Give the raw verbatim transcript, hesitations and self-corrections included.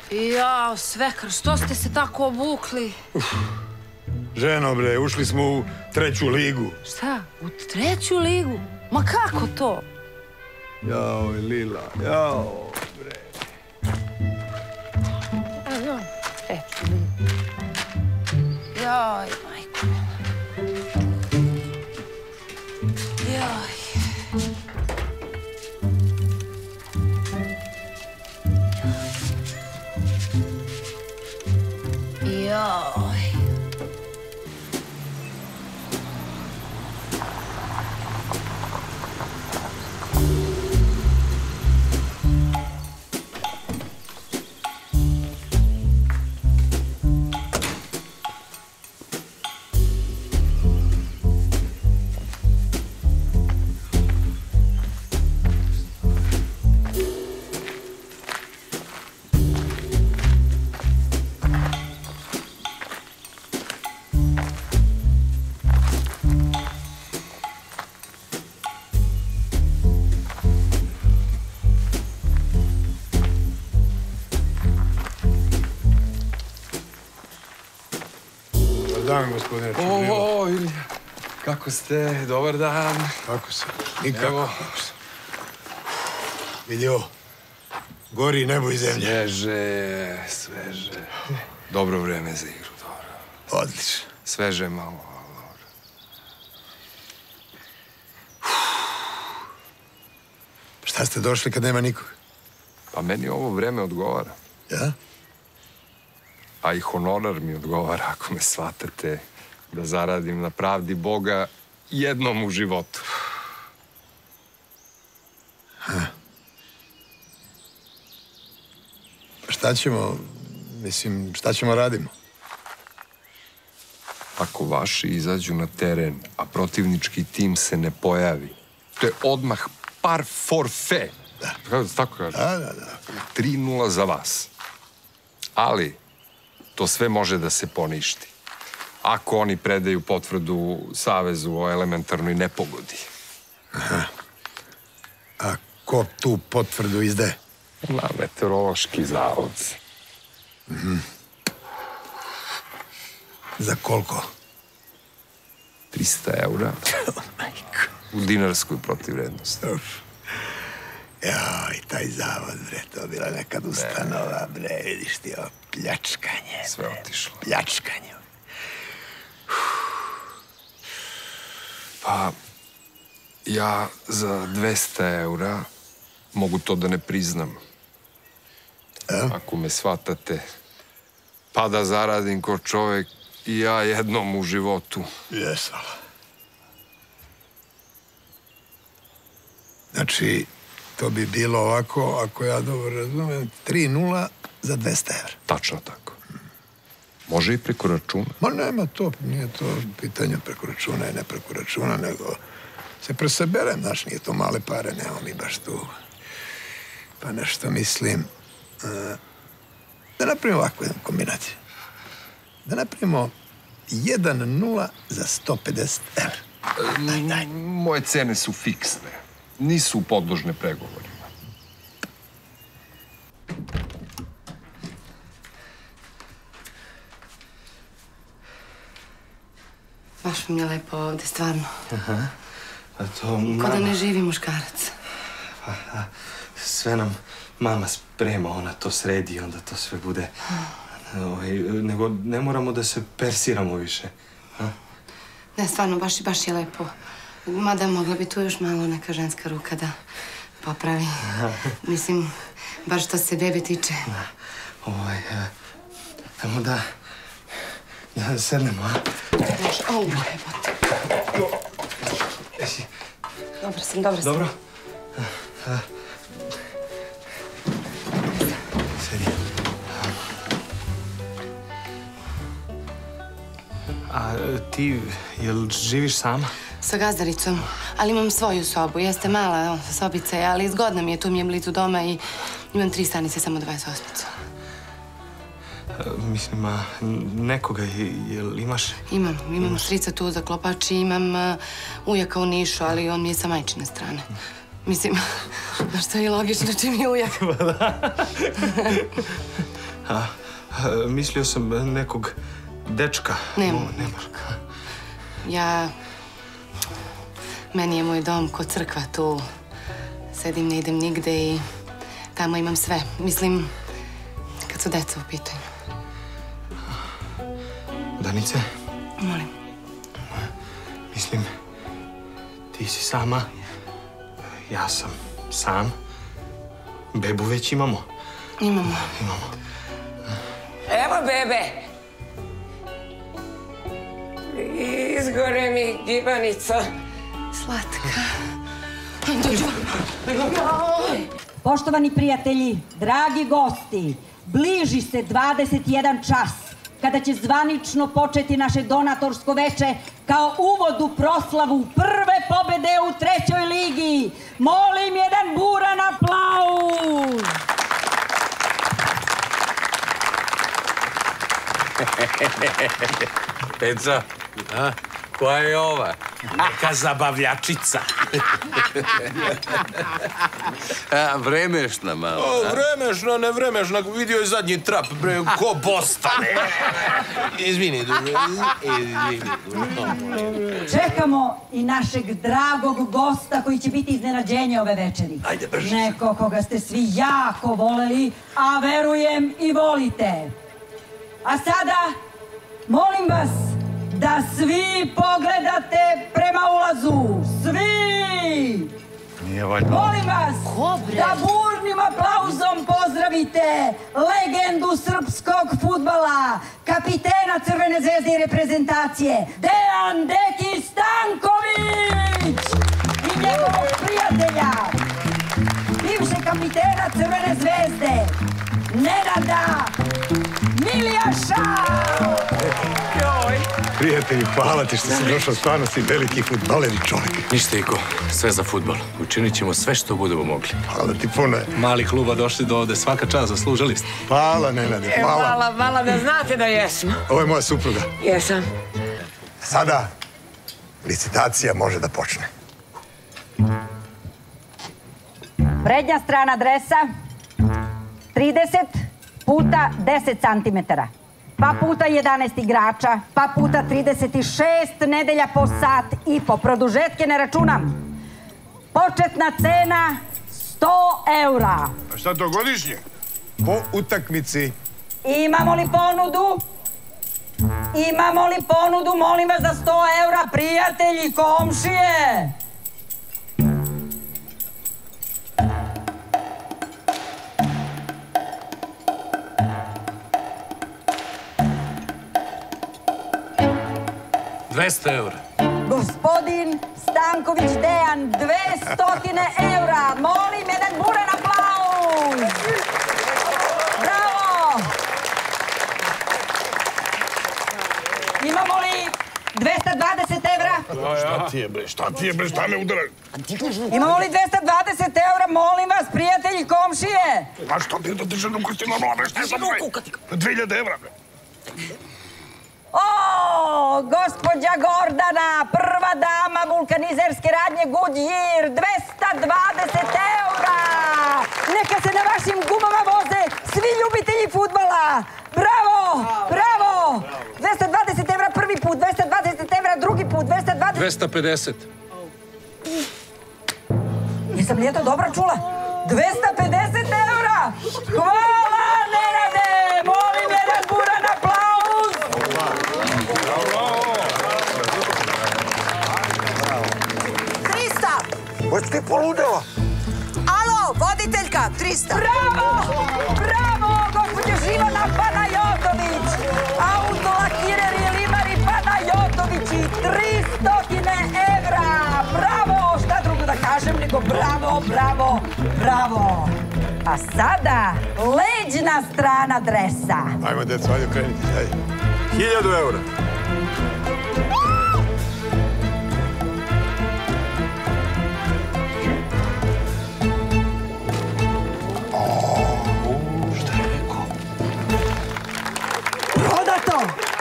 Jao, svekar, što ste se tako obukli? Ženo, bre, ušli smo u treću ligu. Šta? U treću ligu? Ma kako to? Jao, Lila, jao, bre. Treću ligu. Joj, majko mila. Joj. Joj. Dan, gospodine Čubrilo. O, Ilija, kako ste? Dobar dan. Kako se? Nikako. Vidi ovo. Gori nebo i zemlja. Sveže, sveže. Dobro vreme za igru, dobro. Odlično. Sveže malo, ali dobro. Šta ste došli kad nema nikoga? Pa meni ovo vreme odgovara. Ja? A i honorar mi odgovara, ako me shvatate, da zaradim na pravdi Boga jednom u životu. Ha. Šta ćemo, mislim, šta ćemo radimo? Ako vaši izađu na teren, a protivnički tim se ne pojavi, to je odmah par forfe. Da. Kako se tako kaže? Da, da, da. tri nula za vas. Ali to sve može da se poništi. Ako oni predaju potvrdu Savezu o elementarnoj nepogodi. Aha. A ko tu potvrdu izdaje? Na meteorološki zavod. Mhm. Za koliko? trista eura. U dinarskoj protivrednosti. Jao, i taj zavod, bre, to bila nekad ustanova, bre, vidiš ti ovo pljačkanje. Sve otišlo. Pljačkanje. Pa, ja za dvesta eura mogu to da ne priznam. Ako me shvatate, pa da zaradim ko čovek i ja jednom u životu. Jesam. Znači, to bi bilo ovako, ako ja dobro razumem, tri nula za dvesta evra. Tačno tako. Može i preko računa. Ma nema to, nije to pitanje preko računa i ne preko računa, nego se presaberem, znaš, nije to male pare, nemamo mi baš tu. Pa nešto mislim, da napravimo ovakvu jednu kombinaciju. Da napravimo jedan nula za sto pedeset evra. Daj, daj. Moje cene su fiksne. Nisu podložne pregovorima. Baš mi je lepo ovde, stvarno. Aha. A to mama... Ko da ne živi muškarac. Pa, a, sve nam mama sprema, ona to sredi i onda to sve bude... Ovaj, nego ne moramo da se persiramo više. A? Ne, stvarno, baš, baš je lepo. Mada mogla bi tu još malo neka ženska ruka da popravi. Mislim, baš što se bebe tiče. Ovaj, ajmo da... da sednemo, a? Znaš, au, jebote. Jesi? Dobro sam, dobro sam. Dobro? Sedi. A ti, jel živiš sama? Sa gazdaricom, ali imam svoju sobu. Jeste mala sobica, ali zgodna mi je, tu mi je blizu doma i imam tri stanice, samo dvadeset osmicu. Mislim, a nekoga, jel imaš? Imam, imam strica tu za klopač i imam ujaka u Nišu, ali on mi je sa majčine strane. Mislim, da što je i logično čim je ujak. A, mislio sam nekog dečka. Nema nikoga. Ja... Meni je moj dom kod crkva, tu sedim, ne idem nigde i tamo imam sve. Mislim, kad su deca u pitanju. Danice? Molim. Mislim, ti si sama, ja sam sam. Bebu već imamo. Imamo. Imamo. Evo bebe. Izgore mi gibanica. Slatka. Poštovani prijatelji, dragi gosti, bliži se dvadeset jedan čas kada će zvanično početi naše donatorsko veče kao uvod u proslavu prve pobede u trećoj ligi. Molim jedan buran aplauz! Peca, koja je ova? Neka zabavljačica. A, vremešna malo. O, vremešna, ne vremešna. Vidio je zadnji trap, bre, ko Boston. Izvini, duže. Izvini, duže. Čekamo i našeg dragog gosta koji će biti iznenađenje ove večeri. Ajde, brže. Neko koga ste svi jako voleli, a verujem i volite. A sada, molim vas da svi pogledate prema ulazu. Svi! Nije valjda. Molim vas da burnim aplauzom pozdravite legendu srpskog fudbala, kapitena Crvene zvezde i reprezentacije, Dejan Deki Stanković i njegovog prijatelja, bivšeg kapitena Crvene zvezde, Nenada Milijaša! Prijatelji, hvala ti što si došao, stvarno si veliki fudbaler i čovjek. Ništa, Iko, sve za fudbal. Učinit ćemo sve što budemo mogli. Hvala ti puno. Mali kluba došli do ovde, svaka čast, zaslužili ste. Hvala, Nenade, hvala. Hvala, hvala da znate da jesmo. Ovo je moja supruga. Jesam. Sada licitacija može da počne. Prednja strana dresa, trideset puta deset centimetara. Pa puta jedanaest igrača, pa puta trideset šest nedelja po sat i po produžetke ne računam. Početna cena sto eura. A šta to godišnje? Po utakmici. Imamo li ponudu? Imamo li ponudu, molim vas, za sto eura, prijatelji, komšije? dvesta eura. Gospodin Stanković Dejan, dvestotine eura. Molim jedan buran aplauz. Bravo! Imamo li dvesta dvadeset evra? Šta ti je, bre, šta ti je, bre, šta me udara? Imamo li dvesta dvadeset evra, molim vas, prijatelji, komšije? A što ti je da državnom kostinom, bre, šta je sad sve? dve hiljade evra, bre. O, gospođa Gordana, prva dama vulkanizerske radnje Goodyear, dvesta dvadeset eura! Neka se na vašim gumama voze svi ljubitelji fudbala! Bravo, bravo! dvesta dvadeset evra prvi put, dvesta dvadeset evra drugi put, dvesta dvadeset... dvesta pedeset. Jesam li je to dobro čula? dvesta pedeset eura! Hvala, Nenade! Molim jedan buran aplauz! trista! Hoće ti poludela? Alo, voditeljka, trista! Bravo! Bravo, gospođo Živana Panajotović! Autolakireri Limari Panajotovići, tristotine evra! Bravo! Šta drugo da kažem nego bravo, bravo, bravo! A sada, leđna strana dresa. Ajmo, deco, ajde, krenite, ajde. Hiljadu eura. Prodato!